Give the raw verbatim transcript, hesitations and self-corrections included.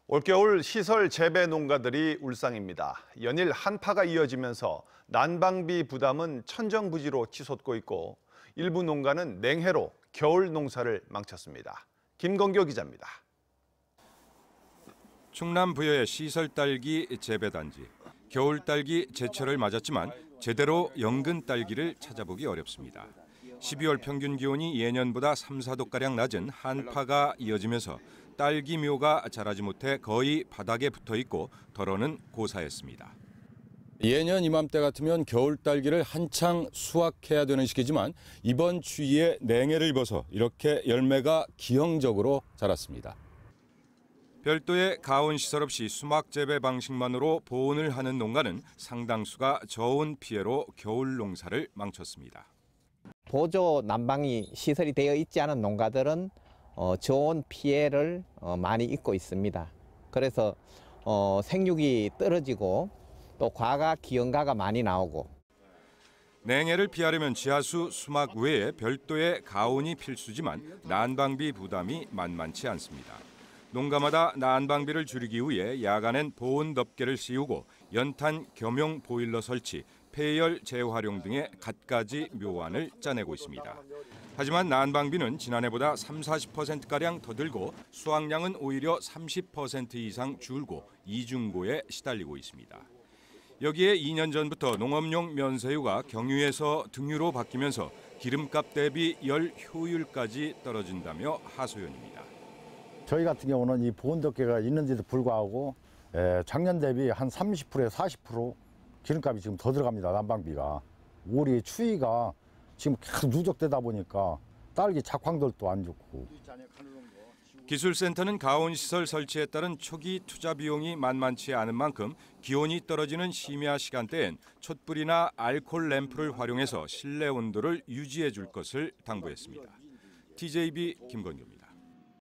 올겨울 시설 재배 농가들이 울상입니다. 연일 한파가 이어지면서 난방비 부담은 천정부지로 치솟고 있고 일부 농가는 냉해로 겨울 농사를 망쳤습니다. 김건교 기자입니다. 충남 부여의 시설 딸기 재배 단지. 겨울 딸기 제철을 맞았지만 제대로 연근 딸기를 찾아보기 어렵습니다. 십이월 평균 기온이 예년보다 삼, 사 도가량 낮은 한파가 이어지면서 딸기묘가 자라지 못해 거의 바닥에 붙어 있고 덜어는 고사했습니다. 예년 이맘때 같으면 겨울 딸기를 한창 수확해야 되는 시기지만 이번 추위에 냉해를 입어서 이렇게 열매가 기형적으로 자랐습니다. 별도의 가온 시설 없이 수막 재배 방식만으로 보온을 하는 농가는 상당수가 저온 피해로 겨울 농사를 망쳤습니다. 보조 난방이 시설이 되어 있지 않은 농가들은 어, 저온 피해를 어, 많이 입고 있습니다. 그래서 어, 생육이 떨어지고 또 과가 기형가가 많이 나오고. 냉해를 피하려면 지하수 수막 외에 별도의 가온이 필수지만 난방비 부담이 만만치 않습니다. 농가마다 난방비를 줄이기 위해 야간엔 보온 덮개를 씌우고 연탄 겸용 보일러 설치, 폐열 재활용 등의 갖가지 묘안을 짜내고 있습니다. 하지만 난방비는 지난해보다 삼, 사십 퍼센트가량 더 들고 수확량은 오히려 삼십 퍼센트 이상 줄고 이중고에 시달리고 있습니다. 여기에 이 년 전부터 농업용 면세유가 경유에서 등유로 바뀌면서 기름값 대비 열 효율까지 떨어진다며 하소연입니다. 저희 같은 경우는 이 보온덮개가 있는데도 불구하고 작년 대비 한 삼십 퍼센트에서 사십 퍼센트 기름값이 지금 더 들어갑니다. 난방비가. 올해 추위가 지금 계속 누적되다 보니까 딸기 작황들도 안 좋고. 기술센터는 가온시설 설치에 따른 초기 투자 비용이 만만치 않은 만큼 기온이 떨어지는 심야 시간대엔 촛불이나 알코올 램프를 활용해서 실내 온도를 유지해 줄 것을 당부했습니다. 티제이비 김건규입니다.